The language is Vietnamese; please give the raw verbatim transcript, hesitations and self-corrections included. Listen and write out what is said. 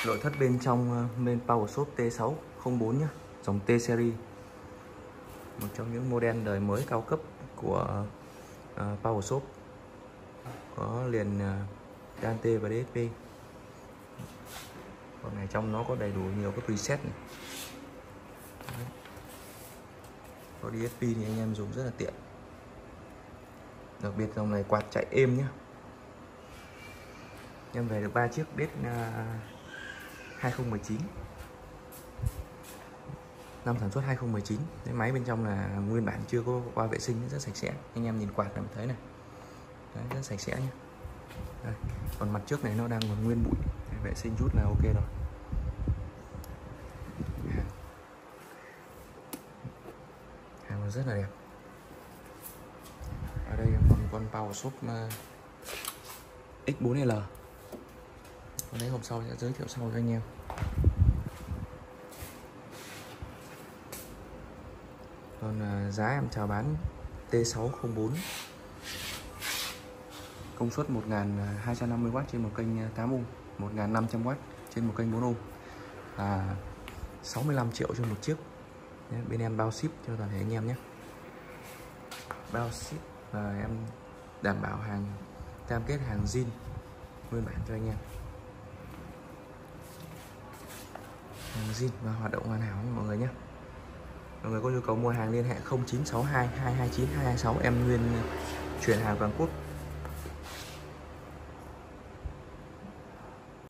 Nội thất bên trong bên PowerShop T sáu không bốn nhé, dòng T series, một trong những model đời mới cao cấp của uh, PowerShop, có liền uh, Dante và đê ét pê. Còn này trong nó có đầy đủ nhiều các preset này. Đấy. Có đê ét pê thì anh em dùng rất là tiện. Đặc biệt dòng này quạt chạy êm nhé. Em về được ba chiếc đét uh, hai không một chín, năm sản xuất hai không một chín. Cái máy bên trong là nguyên bản, chưa có qua vệ sinh, rất sạch sẽ. Anh em nhìn quạt là thấy này. Đấy, rất sạch sẽ nhé. Đây. Còn mặt trước này nó đang còn nguyên bụi, vệ sinh chút là ok rồi. Hàng, Hàng rất là đẹp. Ở đây còn con PowerShop X bốn L. Con đấy hôm sau sẽ giới thiệu sau cho anh em. Còn giá em chào bán T sáu không bốn, công suất một nghìn hai trăm năm mươi oát trên một kênh tám ohm, một nghìn năm trăm oát trên một kênh bốn ohm, là sáu mươi lăm triệu cho một chiếc. Bên em bao ship cho toàn thể anh em nhé. Bao ship và em đảm bảo hàng, cam kết hàng zin nguyên bản cho anh em, hàng zin và hoạt động hoàn hảo mọi người nhé. Mọi người có nhu cầu mua hàng liên hệ không chín sáu hai hai hai chín hai hai sáu, em Nguyên chuyển hàng toàn quốc.